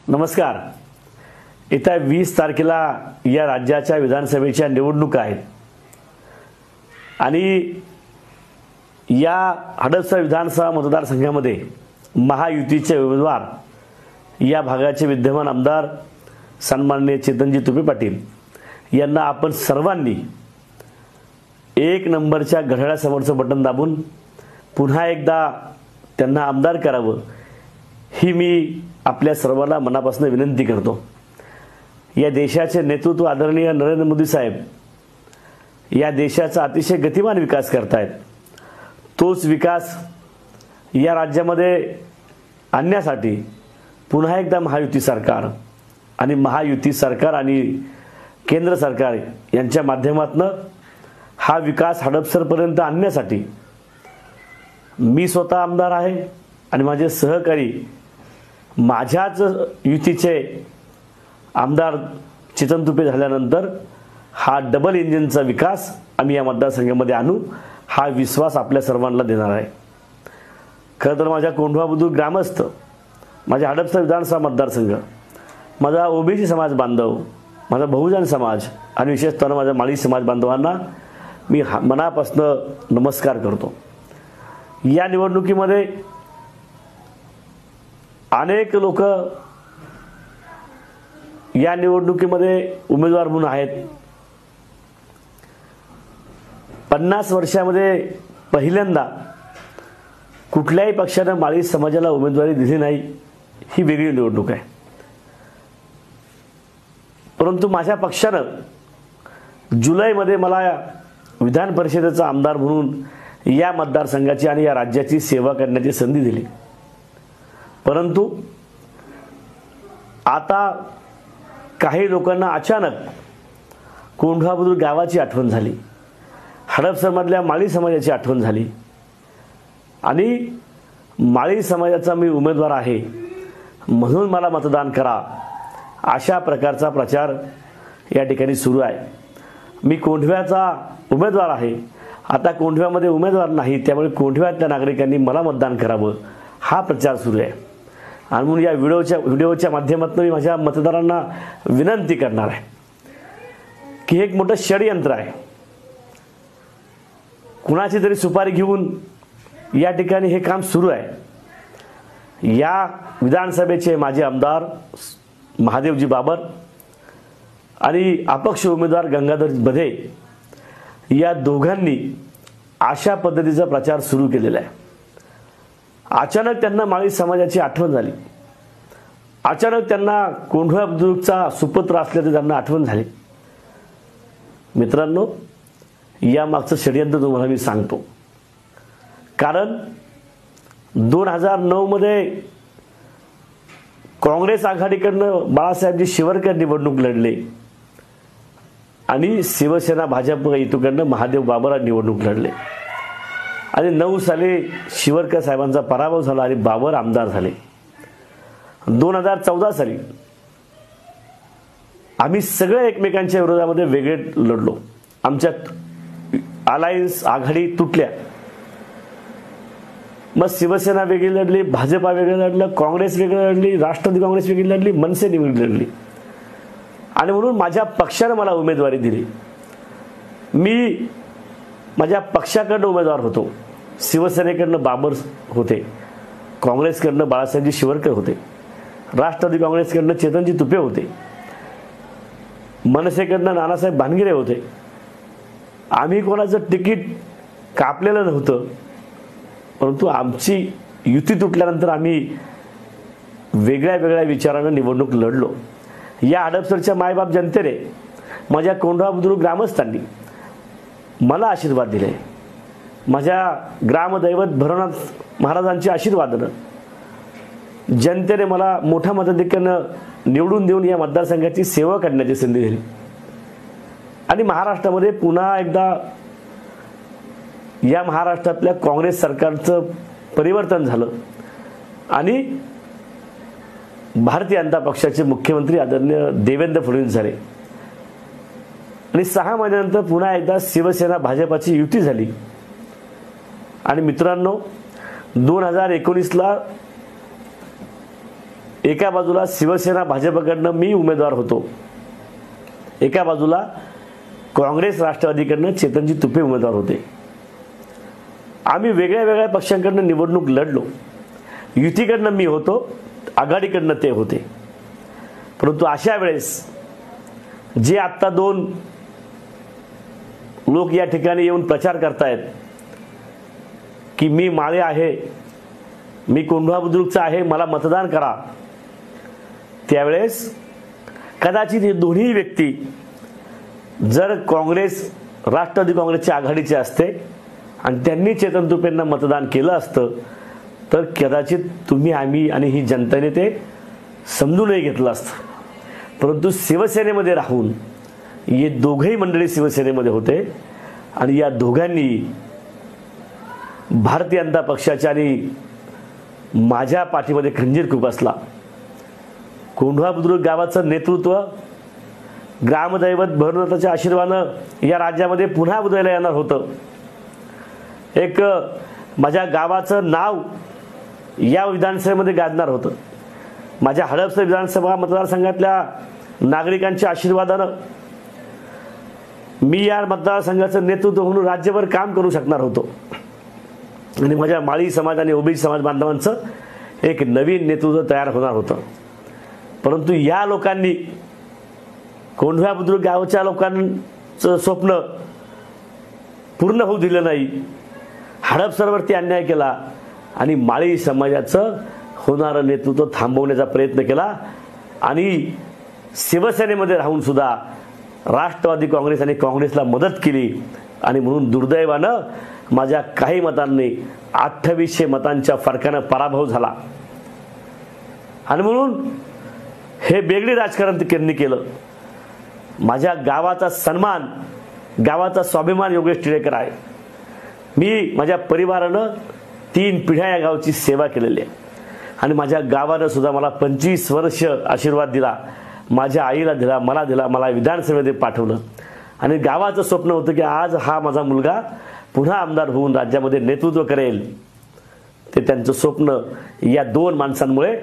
नमस्कार। येत्या 20 तारखेला या राज्याच्या विधानसभेच्या निवडणुका आहेत आणि या हडपसर विधानसभा मतदारसंघामध्ये महायुतीचे उमेदवार या भागाचे विद्यमान आमदार सन्माननीय चेतनजी तुपे पाटील यांना आपण सर्वांनी एक नंबरच्या घड्याळासमोरचं बटन दाबून पुन्हा एकदा त्यांना आमदार करावं ही मी आपल्या सर्वांना मनापासून विनंती करतो। या देशाचे नेतृत्व आदरणीय नरेंद्र मोदी साहेब या देशाचा अतिशय गतिमान विकास करतायत। तोच विकास या राज्यामध्ये आणण्यासाठी पुन्हा एकदा महायुती सरकार आणि केंद्र सरकार यांच्या माध्यमातून हा विकास हडपसरपर्यंत आणण्यासाठी मी स्वतः आमदार आहे आणि माझे सहकारी माझ्याच युतीचे आमदार चेतन तुपे झाल्यानंतर हा डबल इंजिनचा विकास आम्ही या मतदारसंघामध्ये आणू हा विश्वास आपल्या सर्वांना देणार आहे। खरं तर माझ्या कोंढवा बुद्रुक ग्रामस्थ, माझ्या हडपसर विधानसभा मतदारसंघ, माझा ओबीसी समाज बांधव, माझा बहुजन समाज आणि विशेषतः माझ्या माळी समाज बांधवांना मी मनापासून नमस्कार करतो। या निवडणुकीमध्ये अनेक लोक या निवडणुकीमध्ये उमेदवार म्हणून आहेत। 50 वर्षामध्ये पहिल्यांदा कुठल्याही पक्षाने माळी समाजाला उमेदवारी दिली नाही, ही वेगळी निवडणूक आहे। परंतु माझ्या पक्षाने जुलैमध्ये मला विधान परिषदेचा आमदार म्हणून या मतदारसंघाची आणि या राज्याची सेवा करण्याची संधी दिली। परंतु आता काही लोकांना अचानक कोंढवा बुद्रुक गावाची आठवण झाली, हडपसरमधल्या माळी समाजाची आठवण झाली आणि माळी समाजाचा मी उमेदवार आहे म्हणून मला मतदान करा अशा प्रकारचा प्रचार या ठिकाणी सुरू आहे। मी कोंढव्याचा उमेदवार आहे, आता कोंढव्यामध्ये उमेदवार नाही, त्यामुळे कोंढव्यातल्या नागरिकांनी मला मतदान करावं हा प्रचार सुरू आहे। आणि म्हणून या व्हिडिओच्या माध्यमातून मी माझ्या मतदारांना विनंती करणार आहे की हे एक मोठं षडयंत्र आहे। कुणाची तरी सुपारी घेऊन या ठिकाणी हे काम सुरू आहे। या विधानसभेचे माजी आमदार महादेवजी बाबर आणि अपक्ष उमेदवार गंगाधर बधे या दोघांनी अशा पद्धतीचा प्रचार सुरू केलेला आहे। अचानक त्यांना माळी समाजाची आठवण झाली, अचानक त्यांना कोंढवा बुद्रुकचा सुपुत्र असल्याचं त्यांना आठवण झाली। मित्रांनो, या मागचं षडयंत्र तुम्हाला मी सांगतो। कारण 2009 मध्ये काँग्रेस आघाडीकडनं बाळासाहेबजी शिवरकर निवडणूक लढले आणि शिवसेना भाजप युतीकडनं महादेव बाबर निवडणूक लढले आणि 9 साली शिवरकर साहेबांचा पराभव झाला आणि बाबर आमदार झाले। 2014 साली आम्ही सगळे एकमेकांच्या विरोधामध्ये वेगळे लढलो, आमच्यात अलायन्स आघाडी तुटल्या। मग शिवसेना वेगळी लढली, भाजपा वेगळं लढलं, काँग्रेस वेगळी लढली, राष्ट्रवादी काँग्रेस वेगळी लढली, मनसे वेगळी लढली आणि म्हणून माझ्या पक्षाने मला उमेदवारी दिली। मी माझ्या पक्षाकडनं उमेदवार होतो, शिवसेनेकडनं बाबर होते, काँग्रेसकडनं बाळासाहेबजी शिवरकर होते, राष्ट्रवादी काँग्रेसकडनं चेतनजी तुपे होते, मनसेकडनं नानासाहेब भानगिरे होते। आम्ही कोणाचं तिकीट कापलेलं नव्हतं, परंतु आमची युती तुटल्यानंतर आम्ही वेगळ्या वेगळ्या विचारानं निवडणूक लढलो। या हडपसरच्या मायबाप जनतेने, माझ्या कोंढवा बुद्रुक ग्रामस्थांनी मला आशीर्वाद दिले। माझ्या ग्रामदैवत भैरवनाथ महाराजांचे आशीर्वादानं जनतेने मला मोठ्या मताधिक्यानं निवडून देऊन या मतदारसंघाची सेवा करण्याची संधी दिली आणि महाराष्ट्रामध्ये पुन्हा एकदा या महाराष्ट्रातल्या काँग्रेस सरकारचं परिवर्तन झालं आणि भारतीय जनता पक्षाचे मुख्यमंत्री आदरणीय देवेंद्र फडणवीस झाले आणि 6 महिन्यानंतर पुन्हा एकदा शिवसेना भाजपाची युती झाली। आणि मित्रांनो, 2019ला एका बाजूला शिवसेना भाजपकडनं मी उमेदवार होतो, एका बाजूला काँग्रेस राष्ट्रवादीकडनं चेतनजी तुपे उमेदवार होते. आम्ही वेगळ्या वेगळ्या पक्षांकडनं निवडणूक लढलो. युतीकडनं मी होतो, आघाडीकडनं ते होते. परंतु अशा वेळेस जे आत्ता दोन लोक या ठिकाणी येऊन प्रचार करतायत की मी माळे आहे, मी कोंढवा बुद्रुकचा आहे, मला मतदान करा, त्यावेळेस कदाचित हे दोन्ही व्यक्ती जर काँग्रेस राष्ट्रवादी काँग्रेसच्या आघाडीचे असते आणि त्यांनी चेतन तुपेंना मतदान केलं असतं तर कदाचित तुम्ही, आम्ही आणि ही जनतेने ते समजूनही घेतलं असतं. परंतु शिवसेनेमध्ये राहून हे दोघेही मंडळी शिवसेनेमध्ये होते आणि या दोघांनी भारतीय जनता पक्षाच्या आणि माझ्या पाठीमध्ये खंजीर खुपसला. कोंढवा बुद्रुक गावाचं नेतृत्व ग्रामदैवत भैरवनाथाच्या आशीर्वादानं या राज्यामध्ये पुन्हा उदयाला येणार होतं. एक माझ्या गावाचं नाव या विधानसभेमध्ये गाजणार होतं. माझ्या हडपसर विधानसभा मतदारसंघातल्या नागरिकांच्या आशीर्वादानं मी या मतदारसंघाचं नेतृत्व म्हणून राज्यभर काम करू शकणार होतो आणि माझ्या माळी समाज आणि ओबीसी समाज बांधवांचं एक नवीन नेतृत्व तयार होणार होतं. परंतु या लोकांनी, कोंढवा बुद्रुक गावच्या लोकांचं स्वप्न पूर्ण होऊ दिलं नाही. हडपसरवरती अन्याय केला आणि माळी समाजाचं होणारं नेतृत्व थांबवण्याचा प्रयत्न केला आणि शिवसेनेमध्ये राहून सुद्धा राष्ट्रवादी काँग्रेस आणि काँग्रेसला मदत केली आणि म्हणून दुर्दैवानं माझ्या काही मतांनी 2800 मतांच्या फरकानं पराभव झाला. आणि म्हणून हे बेगडी राजकारण त्यांनी केलं. माझ्या गावाचा सन्मान, गावाचा स्वाभिमान योगेश टिळेकर आहे. मी माझ्या परिवारानं 3 पिढ्या या गावची सेवा केलेली आहे आणि माझ्या गावानं सुद्धा मला 25 वर्ष आशीर्वाद दिला. माझ्या आईला दिला, मला दिला, मला विधानसभेमध्ये पाठवलं आणि गावाचं स्वप्न होतं की आज हा माझा मुलगा पुन्हा आमदार होऊन राज्यामध्ये नेतृत्व करेल. ते त्यांचं स्वप्न या दोन माणसांमुळे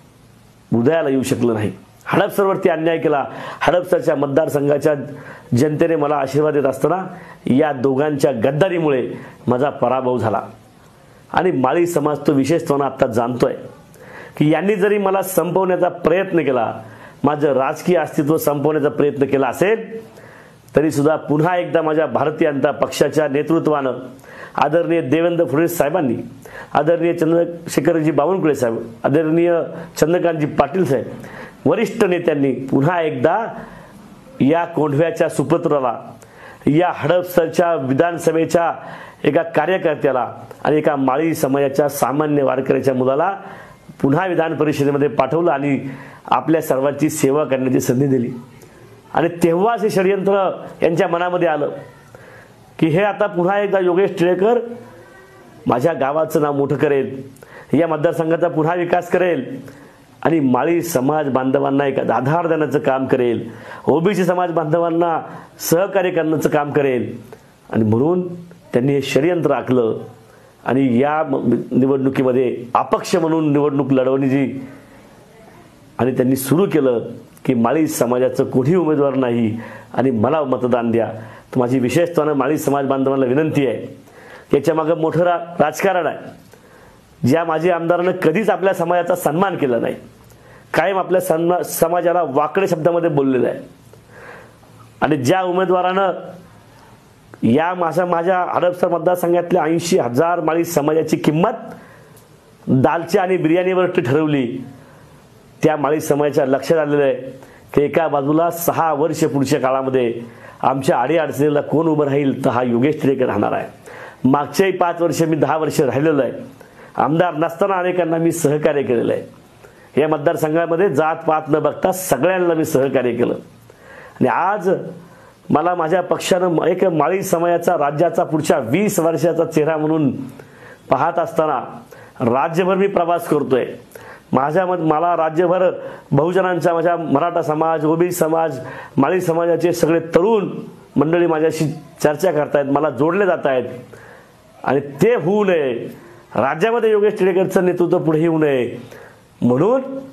उदयाला येऊ शकलं नाही. हडपसरवरती अन्याय केला. हडपसरच्या मतदारसंघाच्या जनतेने मला आशीर्वाद देत असताना या दोघांच्या गद्दारीमुळे माझा पराभव झाला. आणि माळी समाज तो विशेषत्वानं आता जाणतोय की यांनी जरी मला संपवण्याचा प्रयत्न केला, माझं राजकीय अस्तित्व संपवण्याचा प्रयत्न केला असेल तरी सुद्धा पुन्हा एकदा माझ्या भारतीय जनता पक्षाच्या नेतृत्वानं, आदरणीय देवेंद्र फडणवीस साहेबांनी, आदरणीय चंद्रशेखरजी बावनकुळे साहेब, आदरणीय चंद्रकांतजी पाटील साहेब, वरिष्ठ नेत्यांनी पुन्हा एकदा या कोंढव्याच्या सुपुत्राला, या हडपसरच्या विधानसभेच्या एका कार्यकर्त्याला आणि एका माळी समाजाच्या सामान्य वारकऱ्याच्या मुलाला पुन्हा विधान परिषदेमध्ये पाठवलं आणि आपल्या सर्वांची सेवा करण्याची संधी दिली. आणि तेव्हाच हे षडयंत्र यांच्या मनामध्ये आलं की हे आता पुन्हा एकदा योगेश टिळेकर माझ्या गावाचं नाव मोठं करेल, या मतदारसंघाचा पुन्हा विकास करेल आणि माळी समाज बांधवांना एक आधार देण्याचं काम करेल, ओबीसी समाज बांधवांना सहकार्य करण्याचं काम करेल. आणि म्हणून त्यांनी हे षडयंत्र आखलं आणि या निवडणुकीमध्ये अपक्ष म्हणून निवडणूक लढवण्याची आणि त्यांनी सुरू केलं की माळी समाजाचं कोणी उमेदवार नाही आणि मला मतदान द्या. तर माझी विशेषत्वानं माळी समाज बांधवांना विनंती आहे, याच्या मागे मोठं राजकारण आहे. ज्या माजी आमदारानं कधीच आपल्या समाजाचा सन्मान केला नाही, कायम आपल्या समाजाला वाकडे शब्दामध्ये बोललेलं आहे. आणि ज्या उमेदवारानं या माझ्या हडपसर मतदारसंघातल्या 80,000 माळी समाजाची किंमत दालच्या आणि बिर्याणीवर ठरवली, त्या माळी समाजाच्या लक्षात आलेलं आहे की एका बाजूला 6 वर्ष पुढच्या काळामध्ये आमच्या अडीअडचणीला कोण उभं राहील तर हा योगेश टिळेकर राहणार आहे. मागच्याही 5 वर्ष मी 10 वर्ष राहिलेलो आहे. आमदार नसताना अनेकांना मी सहकार्य केलेलं आहे. या मतदारसंघामध्ये जात पात न बघता सगळ्यांना मी सहकार्य केलं आणि आज मला माझ्या पक्षानं एक माळी समाजाचा राज्याचा पुढच्या 20 वर्षाचा चेहरा म्हणून पाहत असताना राज्यभर मी प्रवास करतोय. मला राज्यभर बहुजनांचा, माझ्या मराठा समाज, ओबीसी समाज, माळी समाजाचे सगळे तरुण मंडळी माझ्याशी चर्चा करतायत, मला जोडले जात आहेत. आणि ते होऊ नये, राज्यामध्ये योगेश टिळेकरचं नेतृत्व पुढे येऊ नये म्हणून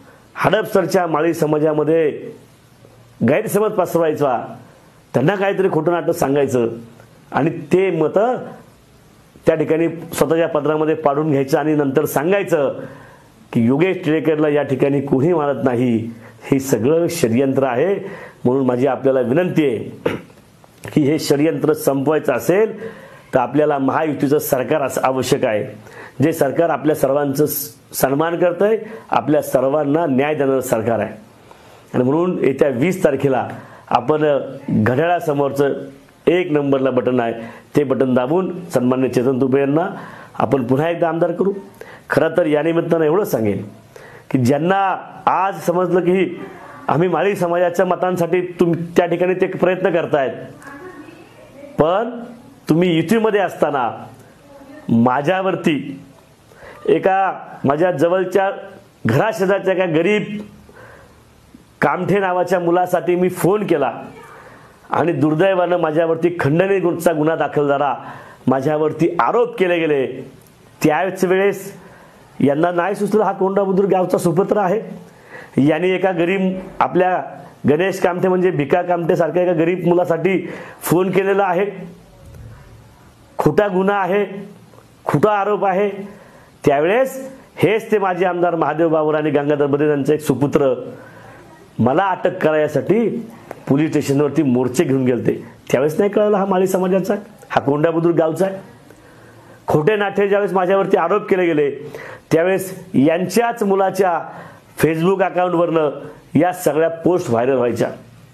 हडपसरच्या माळी समाजामध्ये गैरसमज पसरवायचा, त्यांना काहीतरी खोटं नाटक सांगायचं आणि ते मतं त्या ठिकाणी स्वतःच्या पत्रामध्ये पाडून घ्यायचं आणि नंतर सांगायचं की योगेश टिळेकरला या ठिकाणी कोणी मानत नाही. हे सगळं षडयंत्र आहे. म्हणून माझी आपल्याला विनंती आहे की हे षडयंत्र संपवायचं असेल तर आपल्याला महायुतीचं सरकार असं आवश्यक आहे, जे सरकार आपल्या सर्वांचं सन्मान करतंय, आपल्या सर्वांना न्याय देणारं सरकार आहे. आणि म्हणून येत्या 20 तारखेला आपण घड्याळासमोरचं 1 नंबरला बटन आहे ते बटन दाबून सन्मान्य चेतन तुपे यांना आपण पुन्हा एकदा आमदार करू. खरं तर या निमित्तानं एवढं सांगेन की ज्यांना आज समजलं की आम्ही माळी समाजाच्या मतांसाठी त्या ठिकाणी ते प्रयत्न करतायत, पण तुम्ही युतीमध्ये असताना माझ्यावरती एका माझ्या जवळच्या घराशेजारच्या एका गरीब कामठे नावाच्या मुलासाठी मी फोन केला आणि दुर्दैवानं माझ्यावरती खंडणीचा गुन्हा दाखल झाला, माझ्यावरती आरोप केले गेले. त्याच वेळेस यांना नाही सुचलं हा कोंढा बुद्रुक गावचा सुपुत्र आहे, यांनी एका गरीब आपल्या गणेश कामठे म्हणजे भिका कामठे सारख्या एका गरीब मुलासाठी फोन केलेला आहे. खोटा गुन्हा आहे, खोटा आरोप आहे. त्यावेळेस हेच ते माजी आमदार महादेव बाबर आणि गंगाधर बदे यांचे एक सुपुत्र मला अटक करायसाठी पोलीस स्टेशनवरती मोर्चे घेऊन गेलते. त्यावेळेस नाही कळलं हा माळी समाजाचा, हा कोंढा बुद्रुक गावचा आहे. खोटे नाटे ज्यावेळेस माझ्यावरती आरोप केले गेले त्यावेळेस यांच्याच मुलाच्या फेसबुक अकाउंटवरनं या सगळ्या पोस्ट व्हायरल व्हायच्या.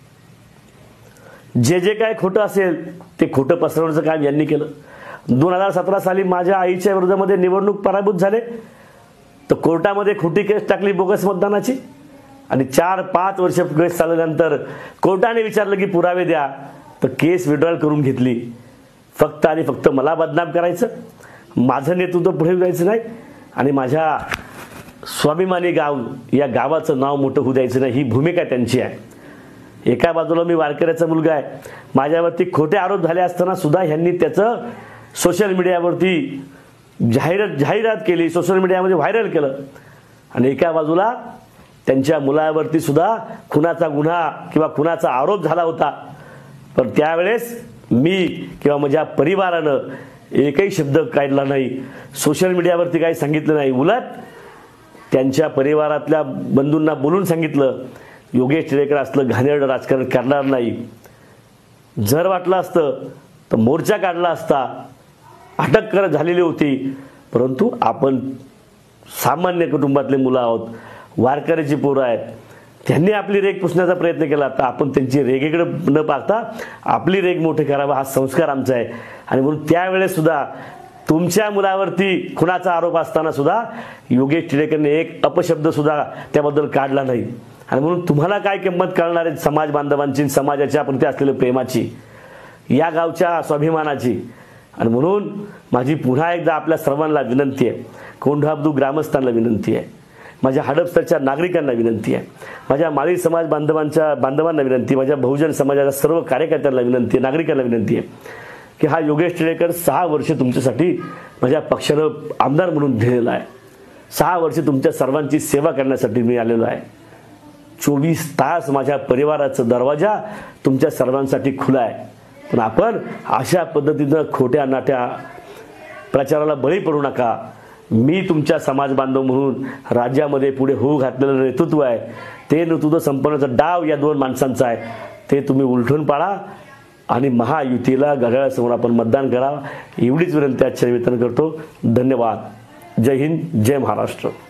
जे काय खोटं असेल ते खोटं पसरवण्याचं काम यांनी केलं. 2017 साली माझ्या आईच्या विरोधामध्ये निवडणूक पराभूत झाले तर कोर्टामध्ये खोटी केस टाकली बोगस मतदानाची आणि 4-5 वर्ष केस चालल्यानंतर कोर्टाने विचारलं की पुरावे द्या तर केस विड्रॉल करून घेतली. फक्त आणि फक्त मला बदनाम करायचं, माझं नेतृत्व पुढे जायचं नाही आणि माझ्या स्वाभिमानी गाव या गावाचं नाव मोठं होऊ द्यायचं नाही, ही भूमिका त्यांची आहे. एका बाजूला मी वारकऱ्याचा मुलगा आहे, माझ्यावरती खोटे आरोप झाले असताना सुद्धा ह्यांनी त्याचं सोशल मीडियावरती जाहिरात केली, सोशल मीडियामध्ये व्हायरल केलं. आणि एका बाजूला त्यांच्या मुलावरती सुद्धा खुनाचा गुन्हा किंवा खुनाचा आरोप झाला होता, पण त्यावेळेस मी किंवा माझ्या परिवारानं एकही शब्द काढला नाही, सोशल मीडियावरती काही सांगितलं नाही. उलट त्यांच्या परिवारातल्या बंधूंना बोलून सांगितलं योगेश टिळेकर असलं घाणेरडं राजकारण करणार नाही. जर वाटलं असतं तर मोर्चा काढला असता, अटक झालेली होती, परंतु आपण सामान्य कुटुंबातले मुलं आहोत, वारकऱ्याची पोरं आहेत, त्यांनी आपली रेग पुसण्याचा प्रयत्न केला तर आपण त्यांची रेगेकडे न पाहता आपली रेग मोठे करावा हा संस्कार आमचा आहे. आणि म्हणून त्यावेळेस सुद्धा तुमच्या मुलावरती खुनाचा आरोप असताना सुद्धा योगेश टिळेकरने एक अपशब्द सुद्धा त्याबद्दल काढला नाही. आणि म्हणून तुम्हाला काय किंमत कळणार आहे समाज बांधवांची, समाजाच्या प्रती असलेल्या प्रेमाची, या गावच्या स्वाभिमानाची. आणि म्हणून माझी पुन्हा एकदा आपल्या सर्वांना विनंती आहे, कोंढा बुद्रुक ग्रामस्थांना विनंती आहे, माझ्या हडपसरच्या नागरिकांना विनंती आहे, माझ्या माळी समाज बांधवांना विनंती, माझ्या बहुजन समाजाच्या सर्व कार्यकर्त्यांना विनंती आहे, नागरिकांना विनंती आहे की हा योगेश टिळेकर 6 वर्ष तुमच्यासाठी माझ्या पक्षानं आमदार म्हणून दिलेला आहे. 6 वर्ष तुमच्या सर्वांची सेवा करण्यासाठी मी आलेलो आहे. 24 तास माझ्या परिवाराचा दरवाजा तुमच्या सर्वांसाठी खुला आहे. पण आपण अशा पद्धतीनं खोट्या नाट्या प्रचाराला बळी पडू नका. मी तुमच्या समाज बांधव म्हणून राज्यामध्ये पुढे होऊ घातलेलं नेतृत्व आहे, ते नेतृत्व संपवण्याचा डाव या 2 माणसांचा आहे, ते तुम्ही उलटून पाडा आणि महायुतीला घड्याळासमोर आपण मतदान करा. एवढीच विनंती आजच्या निमित्तानं करतो. धन्यवाद. जय हिंद, जय महाराष्ट्र.